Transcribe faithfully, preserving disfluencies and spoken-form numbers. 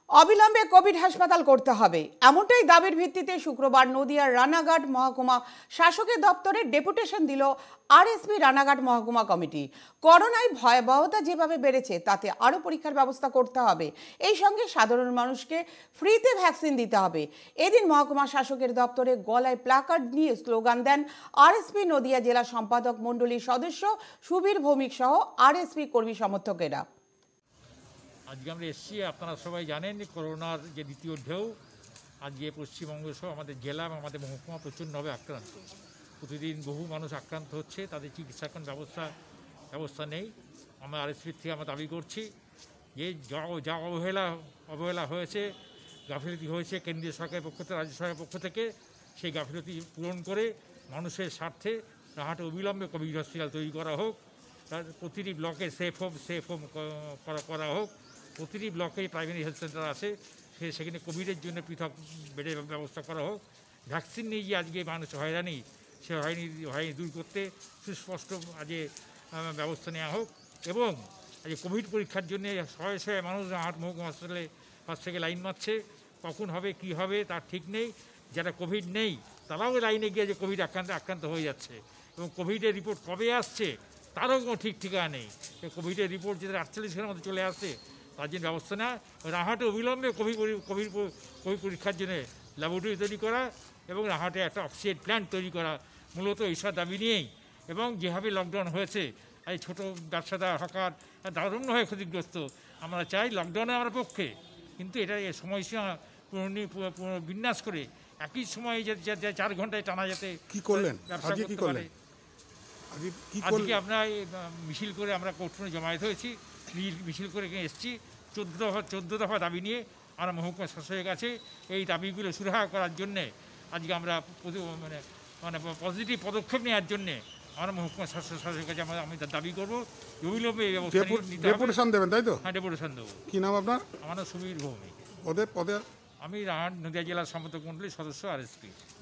অবিলম্বে কোভিড হাসপাতাল করতে হবে এমনটাই দাবির ভিত্তিতে শুক্রবার নদিয়ার রানাঘাট মহকুমা শাসকের দপ্তরে ডেপুটেশন দিল আরএসপি রানাঘাট মহকুমা কমিটি। করোনায় ভয়াবহতা যেভাবে বেড়েছে তাতে আরও পরীক্ষার ব্যবস্থা করতে হবে, এই সঙ্গে সাধারণ মানুষকে ফ্রিতে ভ্যাকসিন দিতে হবে। এদিন মহকুমা শাসকের দপ্তরে গলায় প্ল্যাকার্ড নিয়ে স্লোগান দেন আরএসপি নদিয়া জেলা সম্পাদক মণ্ডলীর সদস্য সুবীর ভৌমিক সহ আরএসপি কর্মী সমর্থকেরা। আজকে আমরা এসেছি, আপনারা সবাই জানেন যে করোনার যে দ্বিতীয় ঢেউ আজকে পশ্চিমবঙ্গ সহ আমাদের জেলা এবং আমাদের মহকুমা প্রচণ্ডভাবে আক্রান্ত। প্রতিদিন বহু মানুষ আক্রান্ত হচ্ছে, তাদের চিকিৎসার কোনো ব্যবস্থা ব্যবস্থা নেই। আমরা আরএসপির থেকে আমরা দাবি করছি যে যা যা অবহেলা অবহেলা হয়েছে, গাফিলতি হয়েছে কেন্দ্রীয় সরকারের পক্ষ থেকে, রাজ্য সরকারের পক্ষ থেকে, সেই গাফিলতি পূরণ করে মানুষের স্বার্থে রাহাটে অবিলম্বে কোভিড হসপিটাল তৈরি করা হোক। প্রতিটি ব্লকে সেফ হোম সেফ হোম করা করা হোক। প্রতিটি ব্লকে প্রাইমারি হেলথ সেন্টার আছে, সে সেখানে কোভিডের জন্য পৃথক বেডের ব্যবস্থা করা হোক। ভ্যাকসিন নিয়ে যে আজকে মানুষ হয়রানি, সে হয়নি হয়নি দূর করতে সুস্পষ্ট আজকে ব্যবস্থা নেওয়া হোক। এবং আজকে কোভিড পরীক্ষার জন্য শয়ে শয়ে মানুষ হাট মহকুমা হাসপাতালে পাশ থেকে লাইন মারছে। কখন হবে কি হবে তার ঠিক নেই। যারা কোভিড নেই তারাও লাইনে গিয়ে যে কোভিড আক্রান্ত আক্রান্ত হয়ে যাচ্ছে, এবং কোভিডের রিপোর্ট কবে আসছে তারও কোনো ঠিক ঠিকানা নেই। কোভিডের রিপোর্ট যেটা আটচল্লিশ ঘন্টার মধ্যে চলে আসছে তার জন্য ব্যবস্থা না, রাহাটে অবিলম্বে কোভিড কোভিড কোভিড পরীক্ষার জন্য ল্যাবরেটরি তৈরি করা এবং রাহাটে একটা অক্সিজেন প্ল্যান্ট তৈরি করা, মূলত এইসব দাবি নিয়েই। এবং যেভাবে লকডাউন হয়েছে, এই ছোটো ব্যবসাদার হকার দারুণভাবে ক্ষতিগ্রস্ত। আমরা চাই লকডাউনে আমরা পক্ষে, কিন্তু এটা সময়সীমা বিন্যাস করে একই সময়ে যে চার ঘন্টায় টানা যাতে কি করলেন ব্যবসা করতে পারে। আজকে আমরা মিছিল করে আমরা কোর্টরুমে জমায়েত হয়েছি, মিছিল করে এসেছি। চোদ্দ দফা চোদ্দ দফা দাবি নিয়ে আমরা মহকুমা শাসকের কাছে এই দাবিগুলো সুরাহা করার জন্যে আজকে আমরা মানে মানে পজিটিভ পদক্ষেপ নেওয়ার জন্যে আমরা মহকুমা শাসকের কাছে আমরা আমি দাবি করবো অবিলম্বে এই ব্যবস্থা ডেপুটেশন দেবেন, তাই তো? হ্যাঁ, ডেপুটেশন দেবো। কী নাম আপনার? আমার নাম সুবীর ভৌমিক। পদে পদে আমি রাহাট নদিয়া জেলার সম্পাদক মণ্ডলীর সদস্য আরএসপি।